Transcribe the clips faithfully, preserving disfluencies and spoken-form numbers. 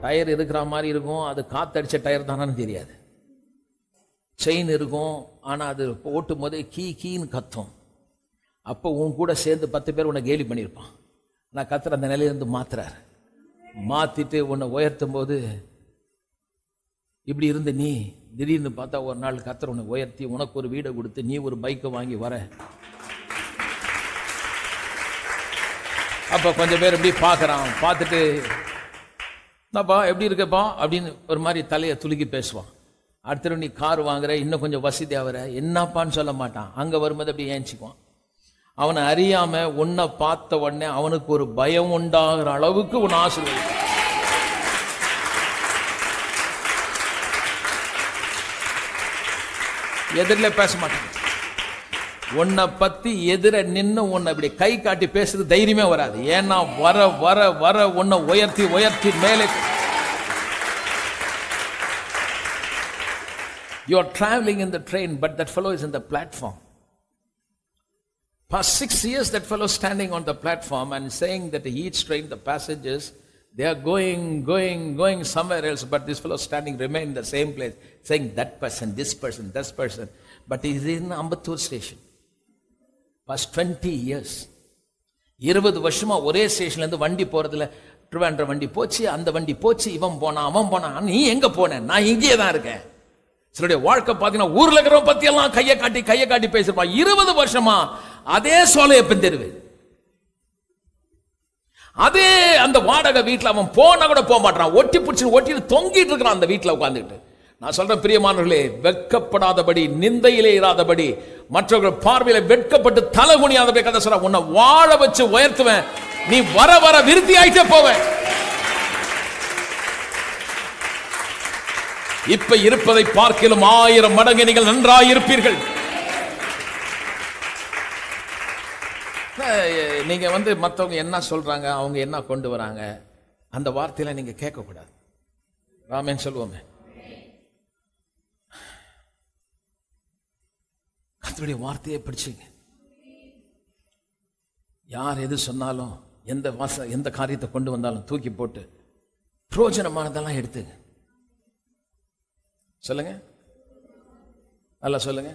Tyre இருக்கிற மாதிரி இருக்கும், அது காத்தடிச்ச டயர் தானான்னு தெரியாது. செயின் இருக்கும், ஆனால் அது ஓட்டும் போதே கீ கீன்னு கத்தும். அப்போ உன் கூட சேர்ந்து பத்து பேர் உன்னை கேலி பண்ணியிருப்பான். நான் கத்துற அந்த நிலையிலிருந்து மாத்துறாரு. மாற்றிட்டு உன்னை உயர்த்தும் போது இப்படி இருந்த நீ திடீர்னு பார்த்தா ஒரு நாள் கத்தர் உன்னை உயர்த்தி உனக்கு ஒரு வீடை கொடுத்து நீ ஒரு பைக்கை வாங்கி வர. அப்போ கொஞ்சம் பேர் எப்படி பார்க்குறான், பார்த்துட்டு என்னப்பா எப்படி இருக்கப்பா அப்படின்னு ஒரு மாதிரி தலையை துலுக்கி பேசுவான். அடுத்த நீ கார் வாங்குற, இன்னும் கொஞ்சம் வசதியாக வர, என்னப்பான்னு சொல்ல மாட்டான். அங்கே வரும்போது அப்படி ஏஞ்சிக்குவான். அவனை அறியாம உன்னை பார்த்த உடனே அவனுக்கு ஒரு பயம் உண்டாகிற அளவுக்கு உன் ஆசீர்வதி. எதிரில பேச மாட்டான். உன்னை பத்தி எதிர நின்று உன்னை இப்படி கை காட்டி பேசுறது தைரியமே வராது. ஏன்னா வர வர வர உன்னை உயர்த்தி உயர்த்தி மேலே. You are traveling in the train, but that fellow is in the platform. Past six years, that fellow standing on the platform and saying that each train, the passengers, they are going, going, going somewhere else, but this fellow standing remain in the same place, saying that person, this person, this person. But he is in Ambattur station. Past twenty years. இருபது வருஷமா ஒரே ஸ்டேஷன்ல இருந்து வண்டி போறதுல ட்ரிவாண்ட்ரம் வண்டி போச்சு, அந்த வண்டி போச்சு, இவன் போனா அவன் போனா, நீ எங்க போன? நான் இங்கேயே தான் இருக்கேன். சிலருடைய வாழ்க்கை பார்த்தீங்கன்னா ஊர்ல இருக்கிறவங்க பத்தி எல்லாம் கையை காட்டி கையை காட்டி பேசிருப்பான். இருபது வருஷமா அதே சோலையப்பன் தெருவு, அதே அந்த வாடகை வீட்டில் அவன் போனா கூட போக மாட்டான். ஒட்டி பிடிச்சி ஒட்டிட்டு தொங்கிட்டு இருக்கிறான் அந்த வீட்டில் உட்காந்துட்டு. நான் சொல்றேன் பிரியமானவர்களே, வெட்கப்படாதபடி, நிந்தையிலே இராதபடி, மற்றவர்கள் பார்வையில வெட்கப்பட்டு தலை குனியாதபடி கதை சொல்ற. உன்னை வாழ வச்சு உயர்த்துவேன், நீ வர வர விருத்தி ஆயிட்டே போவேன். இப்ப இருப்பதை பார்க்கலும் ஆயிரம் மடங்கு நீங்கள் நன்றாய் இருப்பீர்கள். நீங்க வந்து மற்றவங்க என்ன சொல்றாங்க, அவங்க என்ன கொண்டு வராங்க, அந்த வார்த்தையில நீங்க கேட்க கூடாது. ராமேன் சொல்லுவோமே, கர்த்தருடைய வார்த்தையை பிடிச்சிங்க. யார் எது சொன்னாலும், எந்த வாச எந்த காரியத்தை கொண்டு வந்தாலும் தூக்கி போட்டு பிரயோஜனமானதெல்லாம் எடுத்துங்க. சொல்லுங்க, நல்லா சொல்லுங்க.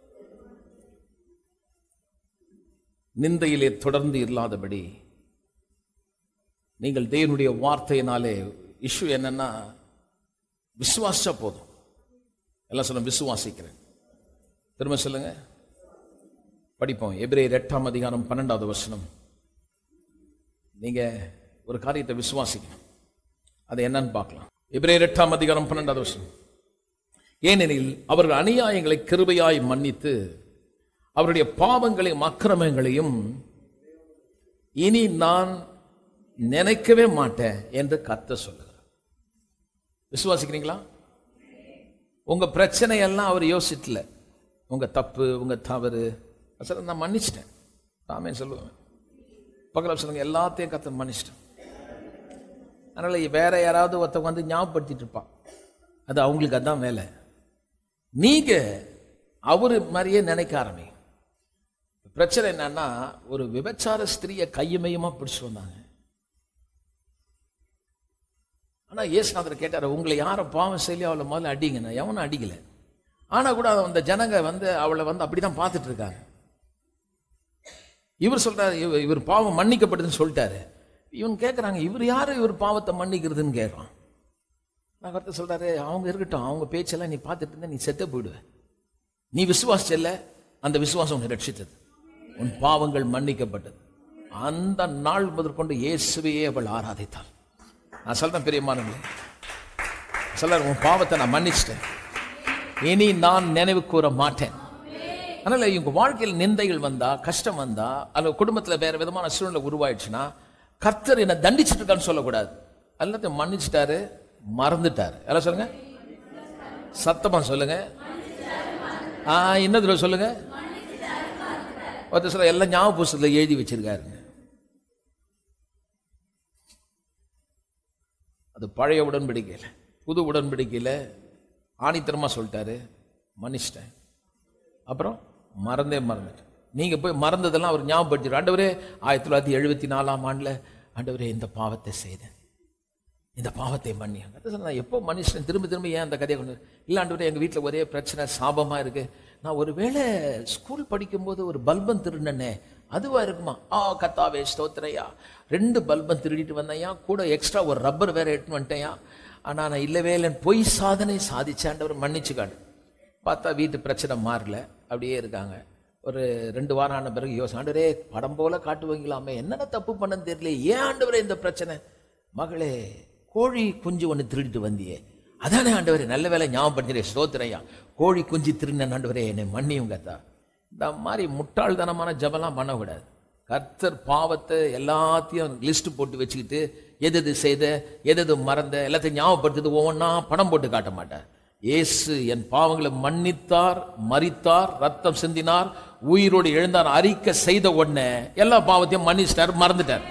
நிந்தையிலே தொடர்ந்து இல்லாதபடி நீங்கள் தேவனுடைய வார்த்தையினாலே. இஷ்யூ என்னன்னா, விசுவாசிச்சா போதும். எல்லாம் சொல்லுங்க, விசுவாசிக்கிறேன். திரும்ப சொல்லுங்க, படிப்போம். எபிரேயர் எட்டாம் அதிகாரம் பன்னெண்டாவது வசனம். நீங்க ஒரு காரியத்தை விசுவாசிக்கணும், அது என்னன்னு பார்க்கலாம். எபிரேயர் எட்டாம் அதிகாரம் பன்னெண்டாவது வசனம். ஏனெனில் அவர்கள் அநியாயங்களை கிருபையாய் மன்னித்து அவருடைய பாவங்களையும் அக்கிரமங்களையும் இனி நான் நினைக்கவே மாட்டேன் என்று கர்த்தர் சொல்லுகிறார். விசுவாசிக்கிறீங்களா? உங்க பிரச்சனை எல்லாம் அவர் யோசிக்கல. உங்க தப்பு, உங்க தவறு நான் மன்னிச்சிட்டேன். ராமே சொல்லுவேன், பக்கத்தில் சொல்லுங்க, எல்லாத்தையும் கர்த்தர் மன்னிச்சிட்டேன். அதனால வேற யாராவது ஒருத்தவங்க வந்து ஞாபகப்படுத்திட்டு இருப்பான், அது அவங்களுக்கு அதான் வேலை. நீங்க அவரு மாதிரியே நினைக்க ஆரம்பி. பிரச்சனை என்னன்னா, ஒரு விபச்சார ஸ்திரியை கையமையுமா பிடிச்சு வந்தாங்க. ஆனா இயேசுநாதர் கேட்டாரு, உங்களை யாரும் பாவம் செய்யலையோ அவளை முதல்ல அடிங்கண்ணா. எவனும் அடிக்கல. ஆனா கூட அந்த ஜனங்க வந்து அவளை வந்து அப்படிதான் பார்த்துட்டு இருக்காங்க. இவர் சொல்றாரு, இவர் பாவம் மன்னிக்கப்படுதுன்னு சொல்லிட்டாரு. இவன் கேட்கறாங்க, இவர் யாரு இவர் பாவத்தை மன்னிக்கிறதுன்னு கேட்கறான். நான் கருத்து சொல்றாரு, அவங்க இருக்கட்டும், அவங்க பேச்செல்லாம் நீ பார்த்துட்டு இருந்தா நீ செத்த போயிடுவ. நீ விசுவாசிச்சல்ல, அந்த விசுவாசம் உன்னை ரட்சித்தது, உன் பாவங்கள் மன்னிக்கப்பட்டது. அந்த நாள் முதற்கொண்டு இயேசுவையே அவள் ஆராதித்தாள். நான் சொல்றேன் பிரியமானவர்களே, சொல்றாரு, உன் பாவத்தை நான் மன்னிச்சிட்டேன், இனி நான் நினைவு கூற மாட்டேன். அதனால இவங்க வாழ்க்கையில் நிந்தைகள் வந்தா, கஷ்டம் வந்தா, அல்லது குடும்பத்தில் வேற விதமான சூழ்நிலை உருவாயிடுச்சுன்னா, கர்த்தர் என்னை தண்டிச்சுட்டு இருக்கான்னு சொல்லக்கூடாது. எல்லாத்தையும் மன்னிச்சுட்டாரு, மறந்துட்டாரு. எல்லாம் சொல்லுங்க, சத்தமா சொல்லுங்க. ஆஹ் இன்னதுல சொல்லுங்க. ஒருத்தர் சொல்ல எல்லாம் ஞாபக புஸ்தகத்தில் எழுதி வச்சிருக்காருங்க. அது பழைய உடன்படிக்கையில். புது உடன்படிக்கையில் ஆணித்தரமா சொல்லிட்டாரு, மன்னிச்சிட்டேன். அப்புறம் மறந்தே மறந்துட்டேன். நீங்க போய் மறந்ததெல்லாம் அவர் ஞாபகப்படுத்திட்டு, ஆண்டவரே ஆயிரத்தி தொள்ளாயிரத்தி எழுபத்தி நாலாம் ஆண்டுல ஆண்டவரே இந்த பாவத்தை செய்தேன், இந்த பாவத்தை மன்னி. நான் எப்போ மனுஷன் திரும்ப திரும்ப ஏன் அந்த கதையை கொண்டு இல்லாண்டு எங்கள் வீட்டில் ஒரே பிரச்சனை சாபமாக இருக்கு. நான் ஒரு வேளை ஸ்கூல் படிக்கும்போது ஒரு பல்பம் திருடினே, அதுவா இருக்குமா? ஆ கத்தாவே ஸ்தோத்திரையா, ரெண்டு பல்பம் திருடிட்டு வந்தையா, கூட எக்ஸ்ட்ரா ஒரு ரப்பர் வேற எடுத்துன்னு வந்துட்டேயா. ஆனால் நான் இல்லவே இல்லைன்னு பொய் சாதனை சாதிச்சாண்டவர் மன்னிச்சுக்காடு. பார்த்தா வீட்டு பிரச்சனை மாறல, அப்படியே இருக்காங்க. ஒரு ரெண்டு வாரம் ஆன பிறகு யோசனை, ஆண்டவரே படம் போல காட்டுவீங்களாமே, என்னென்ன தப்பு பண்ணன்னு தெரியல, ஏன் ஆண்டவரே இந்த பிரச்சனை? மகளே, கோழி குஞ்சு ஒன்று திருடிட்டு வந்தியே, அதானே ஆண்டவரே, நல்ல வேலை ஞாபகப்படுத்துறேன், ஸ்தோத்திரையா, கோழி குஞ்சு திருடின ஆண்டவரே என்னை மன்னியும் கத்தா. இந்த மாதிரி முட்டாள்தனமான ஜபம்லாம் பண்ணக்கூடாது. கர்த்தர் பாவத்தை எல்லாத்தையும் லிஸ்ட் போட்டு வச்சுக்கிட்டு எது எது செய்த எது எது மறந்த எல்லாத்தையும் ஞாபகப்படுத்துறது ஒவ்வொன்றா பணம் போட்டு காட்ட மாட்டார். இயேசு என் பாவங்களை மன்னித்தார், மரித்தார், ரத்தம் சிந்தினார், உயிரோடு எழுந்தார் அறிக்கை செய்த உடனே எல்லா பாவத்தையும் மன்னிச்சிட்டார், மறந்துட்டார்.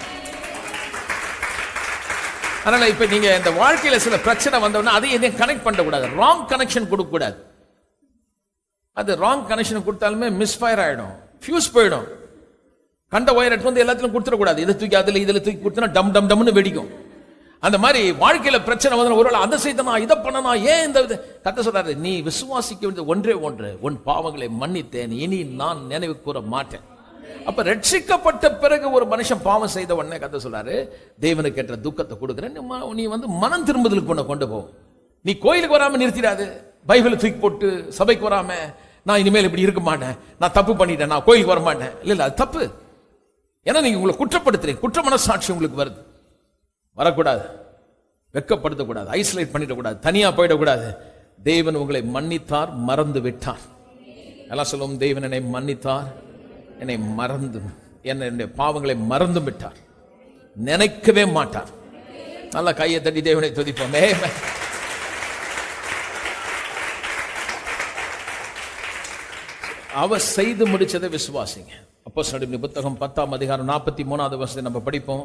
அதனால இப்ப நீங்க இந்த வாழ்க்கையில சில பிரச்சனை வந்தோம்னா அதை எதையும் கனெக்ட் பண்ணக்கூடாது, ராங் கனெக்ஷன் கொடுக்க கூடாது. அது ராங் கனெக்ஷன் கொடுத்தாலுமே மிஸ்ஃபயர் ஆயிடும், ஃபியூஸ் போயிடும். கண்ட ஒயர் எடுத்து வந்து எல்லாத்திலும் கொடுத்துடக்கூடாது. இதை தூக்கி அதுல இதுல தூக்கி கொடுத்தா டம் டம் டம்னு வெடிக்கும். அந்த மாதிரி வாழ்க்கையில பிரச்சனை வந்து ஒரு அதை செய்தனா இதை பண்ணனா ஏன் இந்த கத்த சொல்றாரு, நீ விசுவாசிக்க வேண்டியது ஒன்றே ஒன்று, உன் பாவங்களை மன்னித்தேன், இனி நான் நினைவு கூற மாட்டேன். அப்ப ரட்சிக்கப்பட்ட பிறகு ஒரு மனுஷன் பாவம் செய்த உடனே கத்த சொல்றாரு, தேவனுக்கு ஏற்ற துக்கத்தை கொடுக்குறேன், நீ வந்து மனம் திரும்புதலுக்கு கொண்டு கொண்டு போ. நீ கோயிலுக்கு வராம நிறுத்திடாது, பைபிளை தூக்கி போட்டு சபைக்கு வராம நான் இனிமேல் இப்படி இருக்க மாட்டேன், நான் தப்பு பண்ணிட்டேன், நான் கோயிலுக்கு வர மாட்டேன். இல்ல இல்ல அது தப்பு. ஏன்னா நீங்க உங்களை குற்றப்படுத்துறீங்க, குற்ற மனசாட்சி உங்களுக்கு வருது. வரக்கூடாது, வெக்கப்படுத்தக்கூடாது, ஐசோலேட் பண்ணிடக்கூடாது, தனியா போயிடக்கூடாது. தேவன் உங்களை மன்னித்தார், மறந்து விட்டார். எல்லாம் சொல்லுவோம், தேவன் என்னை மன்னித்தார், என்னை மறந்து என்னுடைய பாவங்களை மறந்து விட்டார், நினைக்கவே மாட்டார். நல்லா கையை தட்டி தேவனை துதிப்போமே. அவர் செய்து முடிச்சதை விசுவாசிங்க. அப்போஸ்தலர் புத்தகம் பத்தாம் அதிகாரம் நாற்பத்தி மூணாவது வசனத்தை நம்ம படிப்போம்.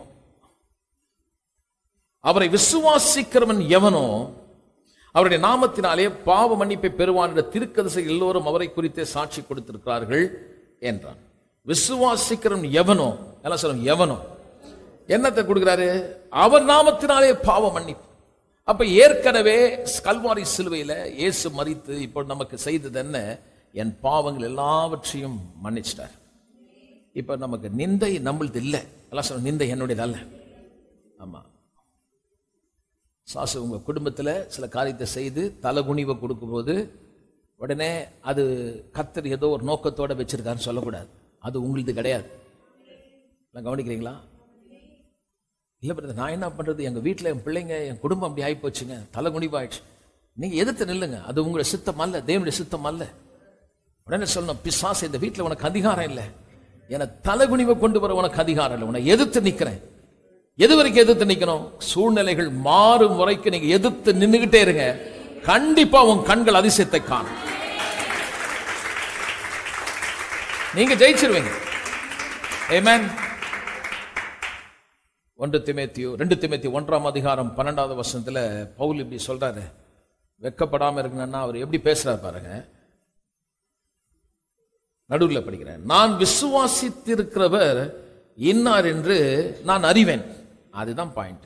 அவரை விசுவாசிக்கிறவன் எவனோ அவருடைய நாமத்தினாலே பாவ மன்னிப்பை பெறுவான் என்ற தீர்க்கதரிசிகள் எல்லோரும் அவரை குறித்தே சாட்சி கொடுத்திருக்கிறார்கள் என்றான். விசுவாசிக்கிறவன் எவனோ, எல்லாம் சொல்லுங்க, எவனோ என்னத்தை கொடுக்கிறாரு? அவர் நாமத்தினாலே பாவ மன்னிப்பு. அப்ப ஏற்கனவே கல்வாரி சிலுவையில இயேசு மரித்து இப்போ நமக்கு செய்தது என்ன? என் பாவங்கள் எல்லாவற்றையும் மன்னிச்சிட்டார். இப்ப நமக்கு நிந்தை நம்மளது இல்லை. எல்லாம் சொல்ல, நிந்தை என்னுடையது அல்ல. ஆமா, சாசு உங்க குடும்பத்தில் சில காரியத்தை செய்து தலகுனிவை கொடுக்கும்போது உடனே அது கர்த்தர் ஏதோ ஒரு நோக்கத்தோட வச்சிருக்காருன்னு சொல்லக்கூடாது. அது உங்களது கிடையாது. கவனிக்கிறீங்களா? இல்லை பிரதர், நான் என்ன பண்றது, எங்க வீட்டில் என் பிள்ளைங்க என் குடும்பம் அப்படி ஆகி போச்சுங்க, தலகுனிவாயிடுச்சு. நீங்க எதிர்த்து நில்லுங்க, அது உங்களுடைய சித்தம் அல்ல, தேவனுடைய சித்தம் அல்ல. உடனே சொல்லணும், பிசாசு இந்த வீட்டில் உனக்கு அதிகாரம் இல்லை, என தலகுனிவை கொண்டு வர உனக்கு அதிகாரம் இல்லை, உன்னை எதிர்த்து நிற்கிறேன். எது வரைக்கும் எதிர்த்து நிற்கணும்? சூழ்நிலைகள் மாறும் வரைக்கும் நீங்க எதிர்த்து நின்றுகிட்டே இருங்க. கண்டிப்பா உன் கண்கள் அதிசயத்தை காணும், நீங்க ஜெயிச்சிருவீங்க. ஆமென். ஒன்று தீமோத்தேயு ரெண்டு தீமோத்தேயு ஒன்றாம் அதிகாரம் பன்னெண்டாவது வசனத்துல பவுல் இப்படி சொல்றாரு. வெக்கப்படாம இருக்கணும்னா அவர் எப்படி பேசுறாரு பாருங்க. நடுவில் படிக்கிறேன். நான் விசுவாசித்திருக்கிறவர் இன்னார் என்று நான் அறிவேன். அதுதான் பாயிண்ட்.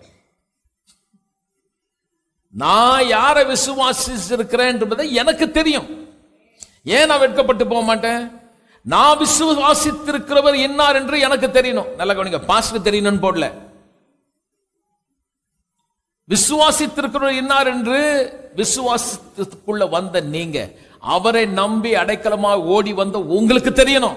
நான் யாரை விசுவாசிச்சிருக்கிறேன் என்பதை எனக்கு தெரியும். ஏன் நான் வெட்கப்பட்டு போக மாட்டேன்? நான் விசுவாசித்திருக்கிறவர் இன்னார் என்று எனக்கு தெரியணும். நல்ல கவனிங்க, பாஸ்டர் தெரியணும்னு போடல. விசுவாசித்திருக்கிறவர் இன்னார் என்று விசுவாசத்துக்குள்ள வந்த நீங்க, அவரை நம்பி அடைக்கலமாக ஓடி வந்த உங்களுக்கு தெரியணும்.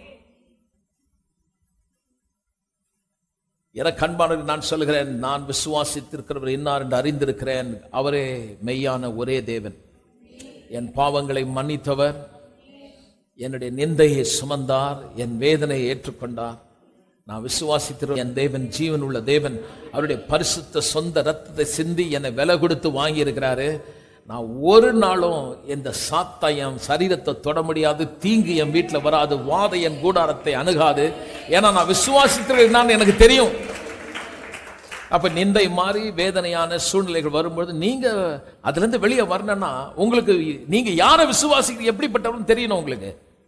எனக்கு அன்பானவர்களே, நான் சொல்லுகிறேன், நான் விசுவாசித்திருக்கிறவர் இன்னார் என்று அறிந்திருக்கிறேன். அவரே மெய்யான ஒரே தேவன். என் பாவங்களை மன்னித்தவர், என்னுடைய நிந்தையை சுமந்தார், என் வேதனையை ஏற்றுக்கொண்டார். நான் விசுவாசித்திருக்கிற என் தேவன் ஜீவன் உள்ள தேவன். அவருடைய பரிசுத்த சொந்த ரத்தத்தை சிந்தி என்னை விலை கொடுத்து வாங்கி இருக்கிறாரு. நான் ஒரு நாளும் இந்த சாத்தாயம் சரீரத்தை தொட முடியாது, தீங்கு என் வீட்டில் வராது, வாத என் கூடாரத்தை அணுகாது. ஏன்னா நான் விசுவாசித்திருக்கிறேன், எனக்கு தெரியும். அப்ப நிந்தை மாறி வேதனையான சூழ்நிலைகள் வரும்போது நீங்க அதுல இருந்து வெளியே வரணும்னா உங்களுக்கு நீங்க யாரை விசுவாசிக்க எப்படிப்பட்டவரும் தெரியணும். உங்களுக்கு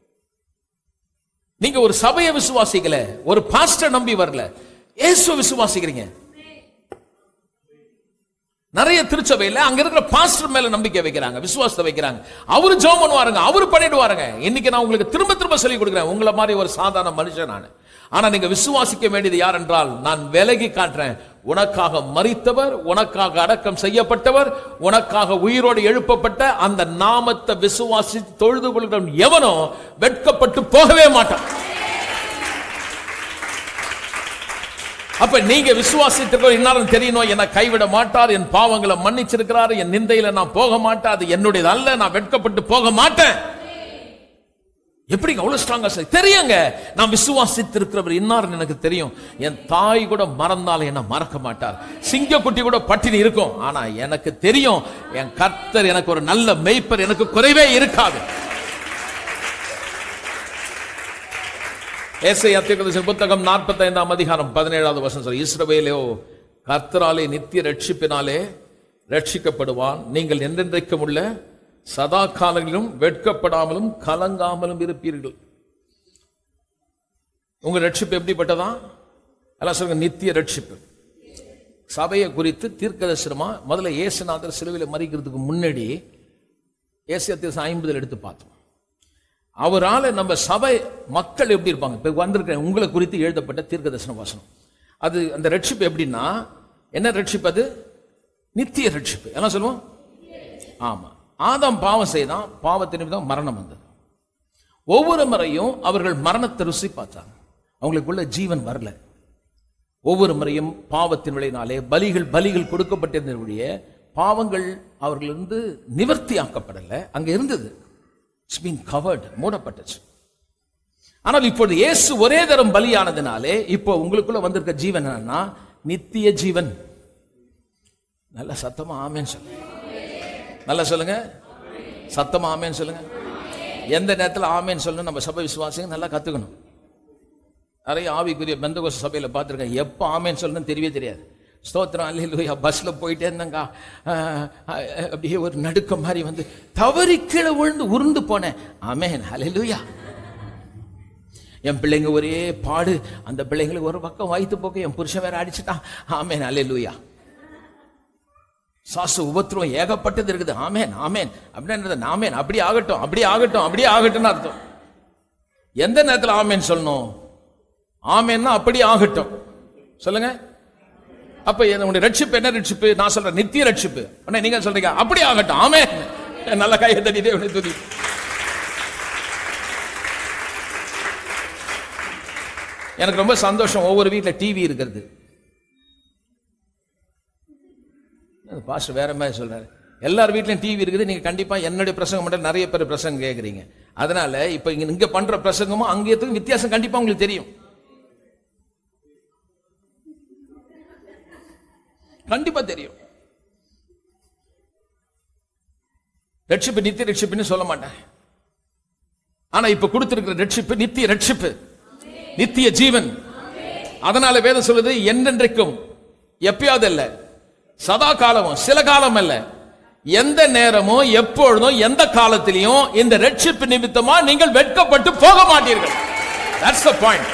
நீங்க ஒரு சபையை விசுவாசிக்கல, ஒரு பாஸ்டர் நம்பி வரல, இயேசுவை விசுவாசிக்கிறீங்க. நிறைய திருச்சபையில அங்க இருக்கிற பாஸ்டர் மேல நம்பிக்கை வைக்கிறாங்க, விசுவாசத்தை வைக்கிறாங்க. அவரு ஜெபம் பண்ணுவாருங்க, அவரு பண்ணிடுவாருங்க. இன்னைக்கு நான் உங்களுக்கு திரும்ப திரும்ப சொல்லி கொடுக்கிறேன், உங்களை மாதிரி ஒரு சாதாரண மனுஷன் நான். ஆனா நீங்க விசுவாசிக்க வேண்டியது யார் என்றால், நான் விலகி காட்டுறேன், உனக்காக மரித்தவர், உனக்காக அடக்கம் செய்யப்பட்டவர், உனக்காக உயிரோடு எழுப்பப்பட்ட அந்த நாமத்தை விசுவாசி தொழுது கொள்கிறவன் எவனோ வெட்கப்பட்டு போகவே மாட்டான். அப்ப நீங்க விசுவாசித்திருக்கிற இன்னாரும் தெரியணும், என்னை கைவிட மாட்டார், என் பாவங்களை மன்னிச்சிருக்கிறார், என் நிந்தையில நான் போக மாட்டேன், அது என்னுடையது அல்ல, நான் வெட்கப்பட்டு போக மாட்டேன். எப்படி அவ்வளவு ஸ்ட்ராங்கா சார் தெரியுங்க, நான் விசுவாசித்திருக்கிறவர் இன்னாரும் எனக்கு தெரியும். என் தாய் கூட மறந்தாலும் என்ன மறக்க மாட்டார், சிங்கக்குட்டி கூட பட்டினி இருக்கும், ஆனா எனக்கு தெரியும் என் கர்த்தர் எனக்கு ஒரு நல்ல மேய்ப்பர், எனக்கு குறைவே இருக்காது. ஏசாயா தீர்க்கதரிசன புத்தகம் நாற்பத்தி ஐந்தாம் அதிகாரம் பதினேழாவது வசனம் சொல்லுது, இஸ்ரவேலோ கர்த்தராலே நித்திய ரட்சிப்பினாலே ரட்சிக்கப்படுவான், நீங்கள் என்றென்றைக்கும் உள்ள சதா காலங்களிலும் வெட்கப்படாமலும் கலங்காமலும் இருப்பீர்கள். உங்க ரட்சிப்பு எப்படிப்பட்டதா? எல்லாம் சொல்லுங்க, நித்திய ரட்சிப்பு. சபையை குறித்து தீர்க்கதரிசனமா முதல்ல இயேசுநாதர் சிலுவையில் மரிக்கிறதுக்கு முன்னாடி ஏசாயா தீர்க்கதரிசனம் ஐம்பதுல எடுத்து பார்த்தோம். அவரால் நம்ம சபை மக்கள் எப்படி இருப்பாங்க, இப்ப வந்திருக்க உங்களை குறித்து எழுதப்பட்ட தீர்க்கதரிசன வசனம். அது அந்த ரட்சிப்பு எப்படின்னா, என்ன ரட்சிப்பு? அது நித்திய ரட்சிப்பு. என்ன சொல்லுவோம்? ஆமா, ஆதாம் பாவம் செய்தான், பாவத்தின் நிமித்தம் மரணம் வந்தது. ஒவ்வொரு முறையும் அவர்கள் மரணத்தை ருசி பார்த்தாங்க, அவங்களுக்குள்ள ஜீவன் வரல. ஒவ்வொரு முறையும் பாவத்தின் விளையினாலே பலிகள் பலிகள் கொடுக்கப்பட்டிருந்தவருடைய பாவங்கள் அவர்களிருந்து நிவர்த்தி ஆக்கப்படல, அங்க இருந்தது. It's been covered, மூடப்பட்டுச்சு. ஆனால் இப்போது இயேசு ஒரே தரம் பலியானதினாலே இப்போ உங்களுக்குள்ள வந்திருக்க ஜீவன் என்னன்னா நித்திய ஜீவன். நல்ல சத்தமா ஆமென் சொல்லுங்க, நல்லா சொல்லுங்க, சத்தமா ஆமென் சொல்லுங்க. எந்த நேரத்தில் ஆமென் சொல்லணும் நம்ம சபை விசுவாசிங்க நல்லா கத்துக்கணும். நிறைய ஆவிக்குரிய பெந்தகோஸ்து சபையில பார்த்துருக்கேன், எப்போ ஆமென் சொல்லணும்னு தெரியவே தெரியாது. ஸ்தோத்திரம் அல்லேலூயா, பஸ்ல போயிட்டே இருந்தாங்க, அப்படியே ஒரு நடுக்கம் மாதிரி வந்து தவறி கீழே விழுந்து உருண்டு போனேன். ஆமென் அல்லேலூயா. என் பிள்ளைங்க ஒரே பாடு, அந்த பிள்ளைங்களுக்கு ஒரு பக்கம் வாய்த்து போக்க என் புருஷன் வேற அடிச்சுட்டான். ஆமென் அல்லேலூயா. சாசு உபத்திரம் ஏகப்பட்டது இருக்குது. ஆமென் ஆமென் அப்படின்றது ஆமென், அப்படி ஆகட்டும் அப்படி ஆகட்டும் அப்படி ஆகட்டும் அர்த்தம். எந்த நேரத்தில் ஆமென் சொல்லணும்? ஆமென்னா அப்படி ஆகட்டும் சொல்லுங்க. அப்ப என்னுடைய ரட்சிப்பு என்ன ரட்சிப்பு? நான் சொல்றேன் நித்திய ரட்சிப்பு. நீங்க சொல்றீங்க அப்படி ஆகட்டும். ஆமென், நல்ல கையை தட்டிட்டே துதி. எனக்கு ரொம்ப சந்தோஷம், ஒவ்வொரு வீட்டில் டிவி இருக்கிறது. பாஸ்டர் வேற மாதிரி சொல்றாரு, எல்லார் வீட்லயும் டிவி இருக்குது. நீங்க கண்டிப்பா என்னுடைய பிரசங்கம் மட்டும் நிறைய பேர் பிரசங்கம் கேட்கறீங்க. அதனால இப்ப இங்க இங்க பண்ற பிரசங்கமும் அங்கேயும் வித்தியாசம் கண்டிப்பா உங்களுக்கு தெரியும், கண்டிப்பா தெரியும். ரட்சிப்பு நித்திய ரட்சிப்புன்னு சொல்ல மாட்டேன், ஆனா இப்ப கொடுத்திருக்கிற ரட்சிப்பு நித்திய ரட்சிப்பு, நித்திய ஜீவன். அதனால வேதம் சொல்லுது என்றென்றைக்கும், எப்பயாவது அல்ல, சதா காலமும், சில காலம் அல்ல, எந்த நேரமும் எப்பொழுதும் எந்த காலத்திலையும் இந்த ரட்சிப்பு நிமித்தமா நீங்கள் வெட்கப்பட்டு போக மாட்டீர்கள். That's the point.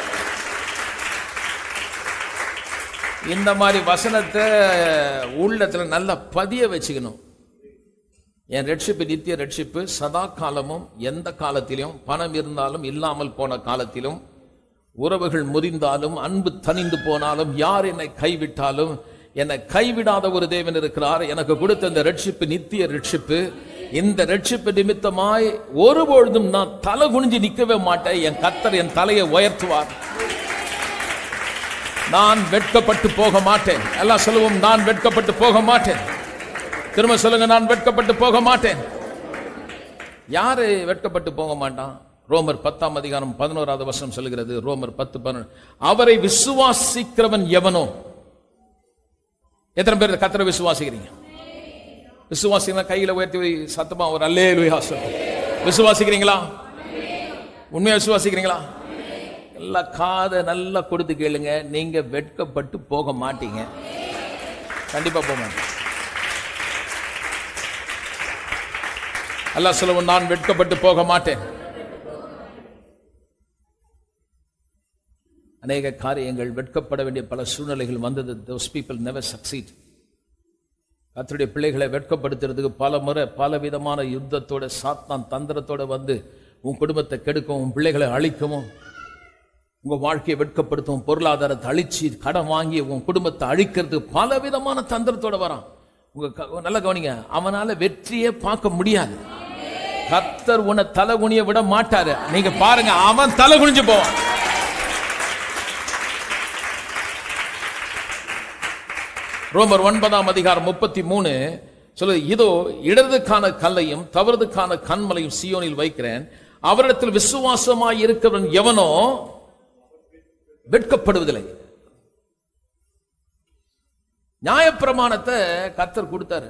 இந்த மாதிரி வசனத்தை உள்ளத்துல நல்லா பதிய வச்சுக்கணும். என் ரட்சிப்பு நித்திய ரட்சிப்பு, சதா காலமும் எந்த காலத்திலும், பணம் இருந்தாலும் இல்லாமல் போன காலத்திலும், உறவுகள் முறிந்தாலும் அன்பு தனிந்து போனாலும், யார் என்னை கைவிட்டாலும் என்னை கைவிடாத ஒரு தேவன் இருக்கிறார். எனக்கு கொடுத்த இந்த ரட்சிப்பு நித்திய ரட்சிப்பு. இந்த ரட்சிப்பு நிமித்தமாய் ஒருபொழுதும் நான் தலை குனிஞ்சு நிற்கவே மாட்டேன். என் கர்த்தர் என் தலையை உயர்த்துவார். நான் வெட்கப்பட்டு போக மாட்டேன். எல்லாம் சொல்லுவோம், நான் வெட்கப்பட்டு போக மாட்டேன். திரும்ப சொல்லுங்க, நான் வெட்கப்பட்டு போக மாட்டேன். யாரு வெட்கப்பட்டு போக மாட்டான்? ரோமர் பத்தாம் அதிகாரம் பதினோராவது வசனம் சொல்லுகிறது. ரோமர் பத்து பதினொன்று, அவரை விசுவாசிக்கிறவன் எவனோ. எத்தனை பேர் கர்த்தரை விசுவாசிக்கிறீங்க? விசுவாசிக்கிறீங்க கையில உயர்த்தி சத்தமா ஒரு அல்லேலூயா சொல்லுங்க. விசுவாசிக்கிறீங்களா? உண்மையா விசுவாசிக்கிறீங்களா? நல்லா காதை நல்லா கொடுத்து கேளுங்க, நீங்க வெட்கப்பட்டு போக மாட்டீங்க. கண்டிப்பா போக மாட்டீங்க. அல்லாஹ் சொல்லுவோம், நான் வெட்கப்பட்டு போக மாட்டேன். அநேக காரியங்கள் வெட்கப்பட வேண்டிய பல சூழ்நிலைகள் வந்தது. Those people never succeed. கர்த்தருடைய பிள்ளைகளை வெட்கப்படுத்துறதுக்கு பல முறை பல விதமான யுத்தத்தோட சாத்தான் தந்திரத்தோட வந்து உன் குடும்பத்தை கெடுக்கவும், உன் பிள்ளைகளை அழிக்கவும், உங்க வாழ்க்கையை வெட்கப்படுத்தவும், பொருளாதாரத்தை அழிச்சு கடன் வாங்கி உன் குடும்பத்தை அழிக்கிறதுக்கு பல விதமான தந்திரத்தோட வரான். உங்க நல்ல கவனிங்க, அவனால வெற்றியே பார்க்க முடியாது. கர்த்தர் உன்னை தலை குனிய விட மாட்டாரு. நீங்க பாருங்க, அவன் தலை குனிஞ்சு போவான். ரோமர் ஒன்பதாம் அதிகாரம் முப்பத்தி மூணு சொல்லு, இதோ இடதுக்கான கல்லையும் தவறுதுக்கான கண்மலையும் சீயோனில் வைக்கிறேன், அவரிடத்தில் விசுவாசமாய் இருக்கிறவன் எவனோ வெட்கப்படுவதில்லை. நியாயப்பிரமாணத்தை கர்த்தர் கொடுத்தாரு.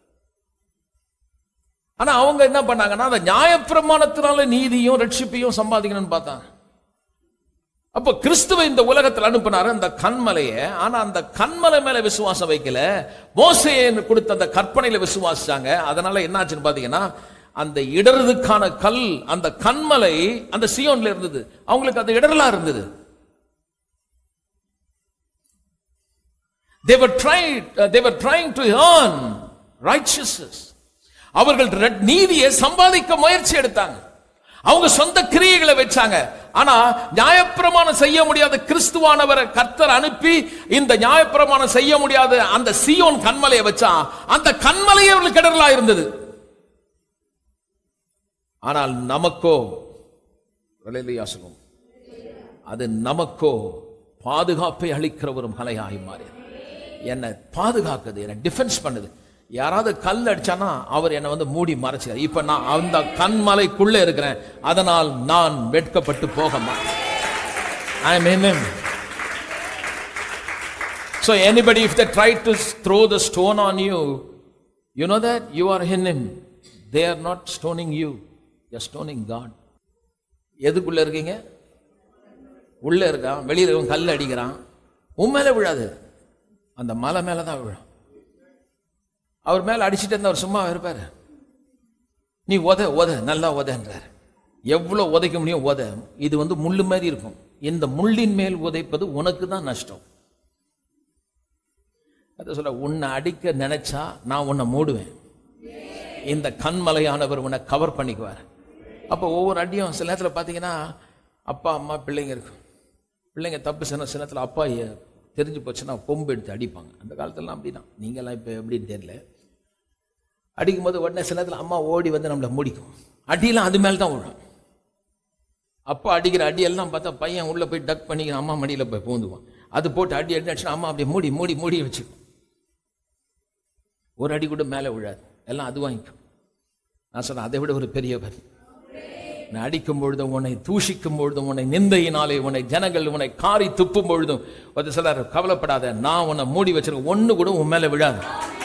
ஆனா அவங்க என்ன பண்ணாங்கன்னா, அந்த நியாயப்பிரமாணத்தினால நீதியும் ரட்சிப்பையும் சம்பாதிக்கணும்னு பார்த்தாங்க. அப்ப கிறிஸ்துவை இந்த உலகத்தில் அனுப்பினாரு அந்த கண்மலையை. ஆனா அந்த கண்மலை மேல விசுவாசம் வைக்கல, மோசேயை கொடுத்த அந்த கற்பனையில விசுவாசிச்சாங்க. அதனால என்னாச்சுன்னு பாத்தீங்கன்னா, அந்த இடறதுக்கான கல் அந்த கண்மலை அந்த சீயோன்ல இருந்தது, அவங்களுக்கு அந்த இடரலா இருந்தது. They were trying, uh, they were trying to earn righteousness. அவர்கள் நீதியை சம்பாதிக்க முயற்சி எடுத்தாங்க, அவங்க சொந்த கிரியைகளை வச்சாங்க. ஆனா நியாயப்பிரமாணம் செய்ய முடியாத கிறிஸ்துவானவரை கர்த்தர் அனுப்பி இந்த நியாயப்பிரமாணம் செய்ய முடியாத அந்த சீயோன் கண்மலையை வச்சா, அந்த கண்மலையே அவர்களுக்கு இடரலா இருந்தது. ஆனால் நமக்கோ, அது நமக்கோ பாதுகாப்பை அளிக்கிற ஒரு மலையாய் மாறி என்னை பாதுகாக்குது, என்னை டிஃபென்ஸ் பண்ணுது. யாராவது கல் அடிச்சானா அவர் என்னை வந்து மூடி மறைச்சார். இப்ப நான் அந்த கண்மலைக்குள்ள இருக்கிறேன், அதனால் நான் வெட்கப்பட்டு போக மாட்டேன். I am in him. So anybody, if they try to throw the stone on you, you know that you are in him. They are not stoning you, they are stoning God. எதுக்குள்ள இருக்கீங்க? உள்ள இருக்கான், வெளியில இருக்கவன் கல் அடிக்கிறான், உன் மேல விழாது, அந்த மலை மேலதான் விழும். அவர் மேல அடிச்சுட்டு இருந்தா அவர் சும்மா இருப்பாரு. நீ உத உத நல்லா உதன்றார். எவ்வளவு உதைக்க முடியும் உத. இது வந்து முள்ளு மாதிரி இருக்கும், இந்த முள்ளின் மேல் உதைப்பது உனக்கு தான் நஷ்டம். அத சொல்ல, உன்னை அடிக்க நினைச்சா நான் உன்னை மூடுவேன், இந்த கண்மலையானவர் உன்னை கவர் பண்ணிக்குவார். அப்ப ஒவ்வொரு அடியும் சில நேரத்தில் பாத்தீங்கன்னா, அப்பா அம்மா பிள்ளைங்க இருக்கும், பிள்ளைங்க தப்பு சின்ன சில நேரத்தில் அப்பா தெரிஞ்சு போச்சுன்னா கொம்பு எடுத்து அடிப்பாங்க. அந்த காலத்துலலாம் அப்படிதான், நீங்களாம் இப்போ எப்படின்னு தெரியல. அடிக்கும்போது உடனே சில நேரத்தில் அம்மா ஓடி வந்து நம்மளை முடிக்கும். அடியெல்லாம் அது மேலே தான் விழும். அப்பா அடிக்கிற அடியெல்லாம் பார்த்தா பையன் உள்ளே போய் டக் பண்ணி அம்மா மடியில் போய் பூந்துவான். அது போட்டு அடி அடி அடிச்சுன்னா அம்மா அப்படியே மூடி மூடி மூடி வச்சுக்கும். ஒரு அடி கூட மேலே விழாது, எல்லாம் அது வாங்கிக்கும். நான் சொன்னேன், அதை விட ஒரு பெரியவர். நான் அடிக்கும் பொழுதும், உன்னை தூஷிக்கும் பொழுதும், உன்னை நிந்தையினாலே உன்னை ஜனங்கள் உன்னை காரி துப்பும் பொழுதும் ஒரு சிலர் கவலைப்படாத, நான் உன்னை மூடி வச்சிருக்கேன், ஒண்ணு கூட உன் மேல விழாது.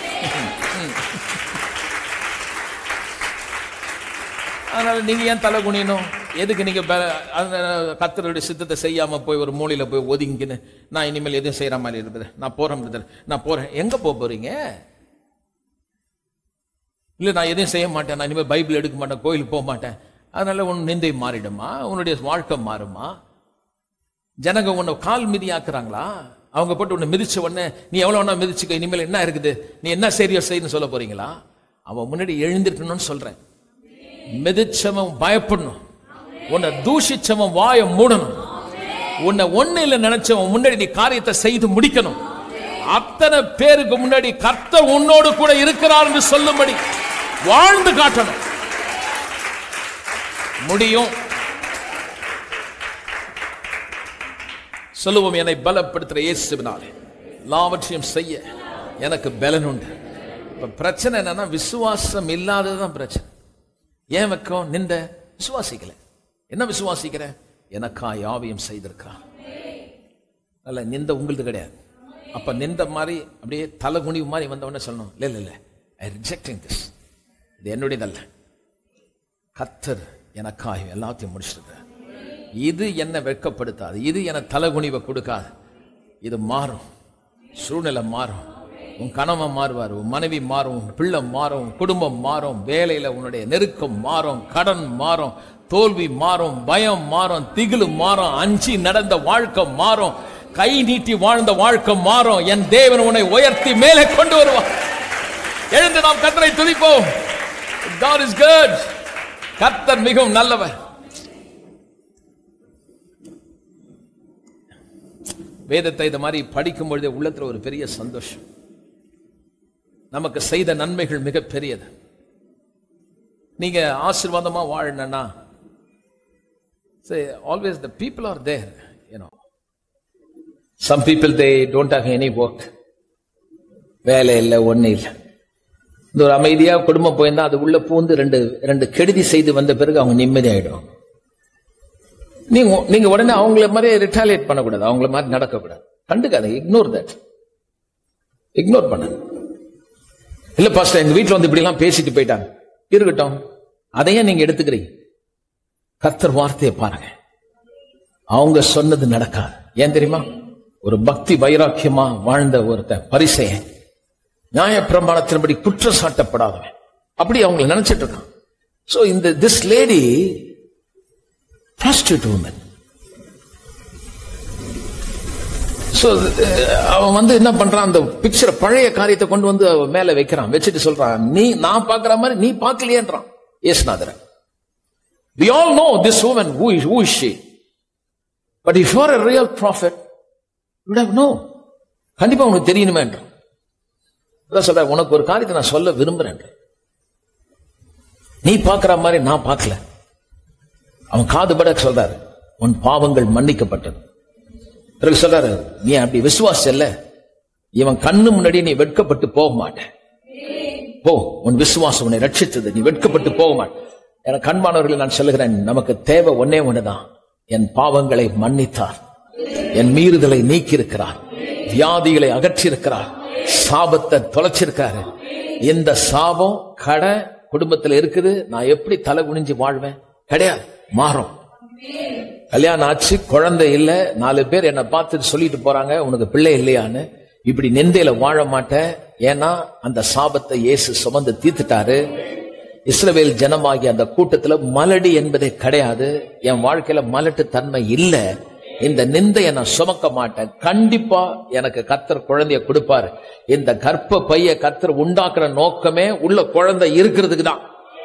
அதனால நீங்க ஏன் தலை குனியணும்? எதுக்கு நீங்க கர்த்தருடைய சித்தத்தை செய்யாம போய் ஒரு மூலையில போய் ஒதுங்கின்னு நான் இனிமேல் எதுவும் செய்யற மாதிரி இருக்குது, நான் போறேன் நான் போறேன். எங்க போக போறீங்க? இல்ல நான் எதையும் செய்ய மாட்டேன், நான் இனிமேல் பைபிள் எடுக்க மாட்டேன், கோயிலுக்கு போக மாட்டேன், அதனால உன் நிந்தை மாறிடுமா? உன்னுடைய வாழ்க்கை மாறுமா? ஜனங்க உன்னை கால் மிதியாக்குறாங்களா? அவங்க போட்டு உன்னை மிதிச்ச உடனே நீ எவ்வளவு வேணா மிதிச்சுக்க, இனிமேல் என்ன இருக்குது, நீ என்ன சரியா செய்யணும் சொல்ல போறீங்களா? அவன் முன்னாடி எழுந்திருக்கணும்னு சொல்றேன். மிதிச்சவன் பயப்படணும், உன்னை தூஷிச்சவன் வாயை மூடணும், உன்னை ஒண்ணு இல்ல நினைச்சவன் முன்னாடி நீ காரியத்தை செய்து முடிக்கணும். அத்தனை பேருக்கு முன்னாடி கர்த்தர் உன்னோடு கூட இருக்கிறார் என்று சொல்லும்படி வாழ்ந்து காட்டணும். முடியும். சொல்லுவோம், என்னை பலப்படுத்துற இயேசுவினாலே எல்லாவற்றையும் செய்ய எனக்கு பலன் உண்டு. இப்ப பிரச்சனை என்னன்னா, விசுவாசம் இல்லாததுதான் பிரச்சனை. ஏன் வைக்கும்? நிந்த விசுவாசிக்கல. என்ன விசுவாசிக்கிற? எனக்கா யாவையும் செய்திருக்கிறான். அல்ல, நிந்த உங்களுது கிடையாது. அப்ப நிந்த மாதிரி அப்படியே தலை குனிவு மாதிரி வந்தவொடனே சொல்லணும், இல்ல இல்ல இல்ல ஐ ரிஜெக்டிங் திஸ், இது என்னுடையதல்ல, கர்த்தர் எனக்காக எல்லாத்தையும் முடிச்சிருக்க. இது என்ன வெட்கப்படுத்தாது, இது என தலகுனிவை கொடுக்காது. இது மாறும், சூழ்நிலை மாறும், உன் கணவன் மாறுவார், உன் மனைவி மாறும், உன் பிள்ளை மாறும், குடும்பம் மாறும், வேலையில உன்னுடைய நெருக்கம் மாறும், கடன் மாறும், தோல்வி மாறும், பயம் மாறும், திகிலு மாறும், அஞ்சி நடந்த வாழ்க்கை மாறும், கை நீட்டி வாழ்ந்த வாழ்க்கை மாறும். என் தேவன் உன்னை உயர்த்தி மேலே கொண்டு வருவார். எழுந்து நாம் கர்த்தரை துதிப்போம். God is good. கர்த்தர் மிகவும் நல்லவர். வேதத்தை இந்த மாதிரி படிக்கும் பொழுதே உள்ளத்துல ஒரு பெரிய சந்தோஷம். நமக்கு செய்த நன்மைகள் மிக பெரியது. நீங்க ஆசீர்வாதமா வாழணும்னா say always the people are there, you know. Some people they don't have any work. வேலை இல்லை, ஒண்ணு இல்லை. இந்த ஒரு அமைதியா குடும்பம் போயிருந்தா அது உள்ள பூந்து ரெண்டு ரெண்டு கெடுதி செய்து வந்த பிறகு அவங்க நிம்மதி ஆயிடும். நீங்க நீங்க உடனே அவங்கள மாதிரி ரிட்டாலியேட் பண்ணக்கூடாது, அவங்கள மாதிரி நடக்கக்கூடாது. கண்டுக்காத, இக்னோர் தட், இக்னோர் பண்ண. இல்ல பாஸ்டர் எங்க வீட்டுல வந்து இப்படி எல்லாம் பேசிட்டு போயிட்டாங்க, இருக்கட்டும், அதையே நீங்க எடுத்துக்கிறீங்க. கர்த்தர் வார்த்தையை பாருங்க, அவங்க சொன்னது நடக்காது. ஏன் தெரியுமா? ஒரு பக்தி வைராக்கியமா வாழ்ந்த ஒருத்தன் பரிசேயன், நியாய பிரமாணத்தின்படி குற்றம் சாட்டப்படாதவன், அப்படி அவங்களை நினைச்சிட்டு இருக்கான். சோ இந்த this lady prostitute woman. So அவன் வந்து என்ன பண்றான், அந்த பிக்சர் பழைய காரியத்தை கொண்டு வந்து மேல வைக்கிறான், வச்சுட்டு சொல்றான், நீ நான் பாக்குற மாதிரி நீ பார்க்கலையேன்றான் இயேசுநாதர். We all know this woman, who is, who is she? But if you are a real prophet, you would have known. கண்டிப்பா உனக்கு தெரியணுமே என்றான். அதான் சொல்ற, உனக்கு ஒரு காரியத்தை நான் சொல்ல விரும்புறேன், நீ பாக்குற மாதிரி நான் பார்க்கல. அவன் காதுபட சொல்றாரு, உன் பாவங்கள் மன்னிக்கப்பட்டது. பிறகு சொல்றாரு, நீ அப்படி விசுவாசம் இல்ல, இவன் கண்ணு முன்னாடி நீ வெட்கப்பட்டு போக மாட்டேன். போ, உன் விசுவாசம் உன்னை ரட்சித்தது, நீ வெட்கப்பட்டு போக மாட்டேன். என கண்மானவர்களை நான் சொல்லுகிறேன், நமக்கு தேவை ஒன்னே ஒண்ணுதான், என் பாவங்களை மன்னித்தார், என் மீறுதலை நீக்கி இருக்கிறார், வியாதிகளை அகற்றி இருக்கிறார், சாபத்தை தொலைச்சிருக்காரு. இந்த சாபம் கடை குடும்பத்தில் இருக்குது, நான் எப்படி தலை குனிஞ்சு வாழ்வேன்? கிடையாது, மாறும். கல்யாணம் ஆச்சு, குழந்தை இல்ல, நாலு பேர் என்ன பார்த்து சொல்லிட்டு போறாங்க, உனக்கு பிள்ளை இல்லையான்னு. இப்படி நிந்தையில வாழ மாட்டேன், ஏன்னா அந்த சாபத்தை இயேசு சுமந்து தீர்த்துட்டாரு. இஸ்ரவேல் ஜனமாகிய அந்த கூட்டத்துல மலடி என்பதே கிடையாது. என் வாழ்க்கையில மலட்டு தன்மை இல்ல. இந்த நிந்தையை நான் சுமக்க மாட்டேன். கண்டிப்பா எனக்கு கர்த்தர் குழந்தைய கொடுப்பாரு. இந்த கர்ப்ப பைய கர்த்தர் உண்டாக்குற நோக்கமே உள்ள குழந்தை இருக்கிறதுக்கு தான்.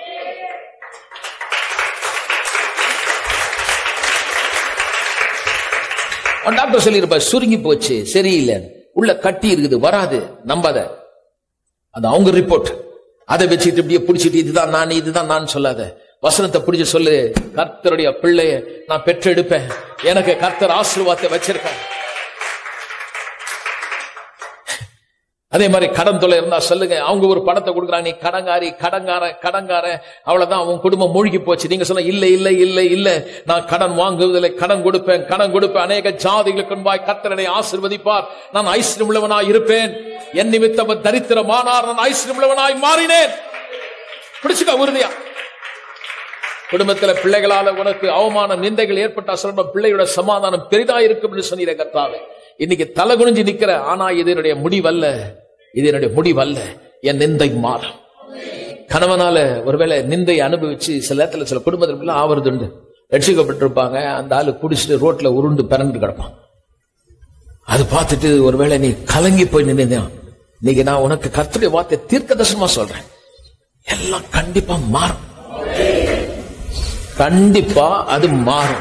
டாக்டர் சொல்லிருப்பா, சுருங்கி போச்சு, சரியில்லை, உள்ள கட்டி இருக்குது, வராது, நம்பாத. அது அவங்க ரிப்போர்ட். அதை வச்சுட்டு இப்படியே பிடிச்சிட்டு இதுதான் நான் இதுதான் நான் சொல்லாத. வசனத்தை பிடிச்சு சொல்லு, கர்த்தருடைய பிள்ளைய நான் பெற்றெடுப்பேன், எனக்கு கர்த்தர் ஆசீர்வாதத்தை வச்சிருக்கேன். அதே மாதிரி கடன் தொலை இருந்தா சொல்லுங்க. அவங்க ஒரு பணத்தை கொடுக்குறாங்க, நீ கடங்காரி கடங்கார கடங்கார அவ்வளவுதான், அவன் குடும்பம் மூழ்கி போச்சு. நீங்க சொல்ல, இல்ல இல்ல இல்ல இல்ல, நான் கடன் வாங்குவதில்லை, கடன் கொடுப்பேன், கடன் கொடுப்பேன், அநேக ஜாதிகளுக்கு முன்பாய் கர்த்தரை ஆசீர்வதிப்பார், நான் ஐஸ்வர்யம் உள்ளவனாய் இருப்பேன், என் நிமித்தம் தரித்திரமானார், நான் ஐஸ்வர்யம் உள்ளவனாய் மாறினேன். பிடிச்சுக்க உறுதியா. குடும்பத்துல பிள்ளைகளால உனக்கு அவமான நிந்தைகள் ஏற்பட்டா சொல்ற, பிள்ளையோட சமாதானம் பெரிதா இருக்கும் என்று சொன்னீர கர்த்தாவே. இன்னைக்கு தலை குனிஞ்சு நிக்கிற, ஆனா இது என்னுடைய முடிவல்ல, இது என்னுடைய முடிவல்ல, என் நிந்தை மாறும். கணவனால ஒருவேளை நிந்தை அனுபவிச்சு சில நேரத்துல சில குடும்பத்துல ஆவறது உண்டு. ரட்சிக்கப்பட்டிருப்பாங்க, அந்த ஆளு குடிச்சிட்டு ரோட்ல உருண்டு பிறந்து கிடப்பான். அது பார்த்துட்டு ஒருவேளை நீ கலங்கி போய் நின்றுதான். இன்னைக்கு நான் உனக்கு கர்த்தருடைய வார்த்தை தீர்க்க தரிசனமா சொல்றேன், எல்லாம் கண்டிப்பா மாறும், கண்டிப்பா அது மாறும்.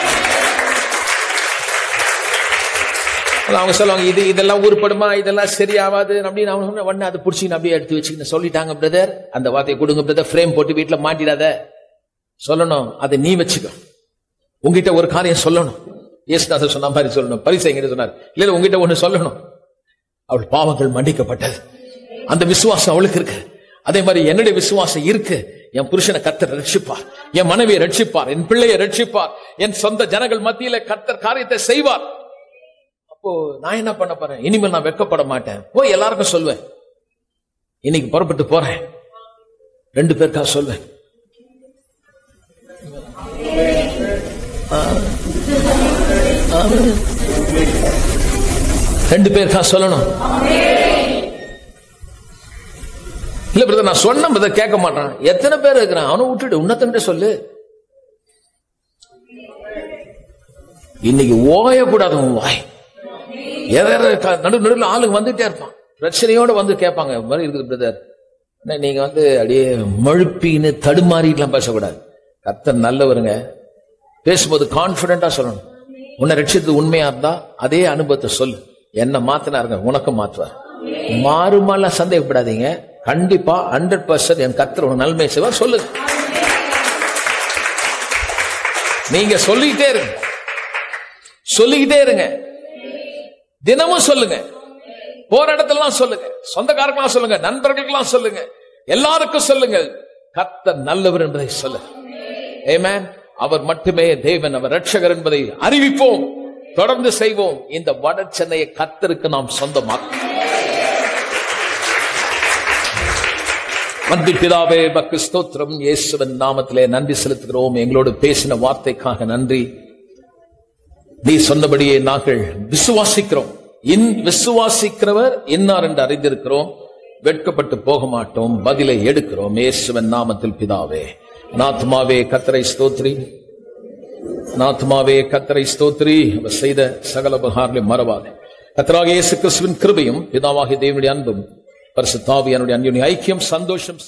அவங்க சொல்லுவாங்க, இது இதெல்லாம் உருப்படுமா, இதெல்லாம் சரியாவாது அப்படின்னு. அவங்க உடனே அதை பிடிச்சி அப்படியே எடுத்து வச்சுக்கிட்டு சொல்லிட்டாங்க, பிரதர் அந்த வார்த்தையை கொடுங்க பிரதர், ஃப்ரேம் போட்டு வீட்டுல மாட்டிடாத. சொல்லணும், அதை நீ வச்சுக்க. உங்ககிட்ட ஒரு காரியம் சொல்லணும், இயேசுநாதர் சொன்ன மாதிரி சொல்லணும். பரிசேயன் சொன்னார், இல்ல உங்ககிட்ட ஒண்ணு சொல்லணும். அவள் பாவங்கள் மன்னிக்கப்பட்டது, அந்த விசுவாசம் அவளுக்கு இருக்கு. அதே மாதிரி என்னுடைய விசுவாசம் இருக்கு. என் புருஷனை கர்த்தர் ரட்சிப்பார், என் மனைவியை ரட்சிப்பார், என் பிள்ளையை ரட்சிப்பார், என் சொந்த ஜனங்கள் மத்தியில கர்த்தர் காரியத்தை செய்வார். அப்போ நான் என்ன பண்ண போறேன்? இனிமேல் நான் வெட்கப்பட மாட்டேன், போய் எல்லாருக்கும் சொல்வேன். இன்னைக்கு புறப்பட்டு போறேன், ரெண்டு பேருக்கா சொல்வேன். ரெண்டு பேருக்கா சொல்லணும். இல்ல பிரதர் நான் சொன்ன பிரதர் கேட்க மாட்டான். எத்தனை பேர் இருக்கிறான், அவனை விட்டுட்டு உன்னத்தன்ட்ட சொல்லு. இன்னைக்கு ஓயக்கூடாது உன் வாய். நடு நடுவில் ஆளுங்க வந்துட்டே இருப்பான், பிரச்சனையோட வந்து கேட்பாங்க, மாதிரி இருக்குது பிரதர், நீங்க வந்து அப்படியே மழுப்பின்னு தடுமாறிலாம் பேசக்கூடாது. கர்த்தர் நல்லவருங்க. பேசும்போது கான்பிடண்டா சொல்லணும். உன்னை ரட்சித்தது உண்மையா இருந்தா அதே அனுபவத்தை சொல்லு. என்ன மாத்தினாருங்க உனக்கு மாத்துவார். மாறுமால சந்தேகப்படாதீங்க. கண்டிப்பா ஹண்ட்ரட் பர்சன்ட் என் கர்த்தர் உனக்கு நன்மை செய்வார். சொல்லுங்க. நீங்க சொல்லிக்கிட்டே இருங்க, சொல்லிக்கிட்டே இருங்க, தினமும் சொல்லுங்க. போற இடத்துலாம் சொல்லுங்க, சொந்தக்காரங்களாம் சொல்லுங்க, நண்பர்களுக்கெல்லாம் சொல்லுங்க, எல்லாருக்கும் சொல்லுங்க. கர்த்தர் நல்லவர் என்பதை சொல்லுங்க. ஆமென். அவர் மட்டுமே தேவன், அவர் ரட்சகர் என்பதை அறிவிப்போம், தொடர்ந்து செய்வோம். இந்த வட சென்னையை கர்த்தருக்கு நாம் சொந்தமாக்கும். அன்பு பிதாவே, உமக்கு ஸ்தோத்திரம். இயேசுவின் நாமத்திலே நன்றி செலுத்துகிறோம். எங்களோடு பேசின வார்த்தைக்காக நன்றி. நீ சொன்னபடியே நாங்கள் விசுவாசிக்கிறோம். இன் விசுவாசிக்கிறவர் இன்னார் என்று அறிந்திருக்கிறோம். வெட்கப்பட்டு போக மாட்டோம், பதிலை எடுக்கிறோம். இயேசுவின் நாமத்தில் பிதாவே. நாத்மாவே கர்த்தரை ஸ்தோத்ரி, நாத்மாவே கர்த்தரை ஸ்தோத்ரி. அவர் செய்த சகல உபகாரங்களை மறவாதே. கர்த்தராகிய இயேசு கிறிஸ்துவின் கிருபையும் பிதாவாகிய தேவனுடைய அன்பும் பரிசுத்த ஆவியானவருடைய அன்யோன்ய ஐக்கியம் சந்தோஷம்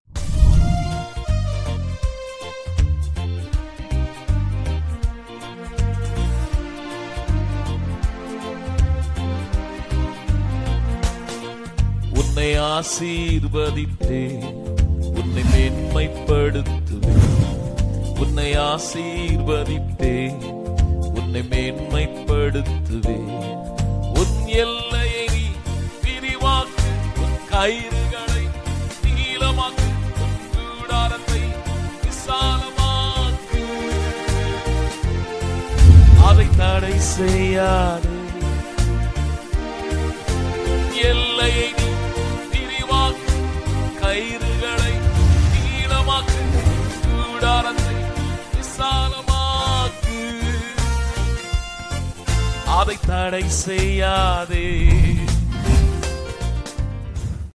உன்னை ஆசீர்வதித்தேன், உன்னை மேன்மைப்படுத்துவேன். உன்னை ஆசீர்வதித்தேன், உன்னை மேன்மைப்படுத்துவேன். உன் எல்லையை நீ விரிவாக்கு, உன் கயிறுகளை நீளமாக்கு, உன் கூடாரத்தை விசாலமாக்கு. அதை தடை செய்யாது. எல்லையை நீ விரிவாக்கு, கயிறுகளை நீளமாக்கு, கூடாரத்தை விசாலமாக்கு. அதை தடை செய்யாதே.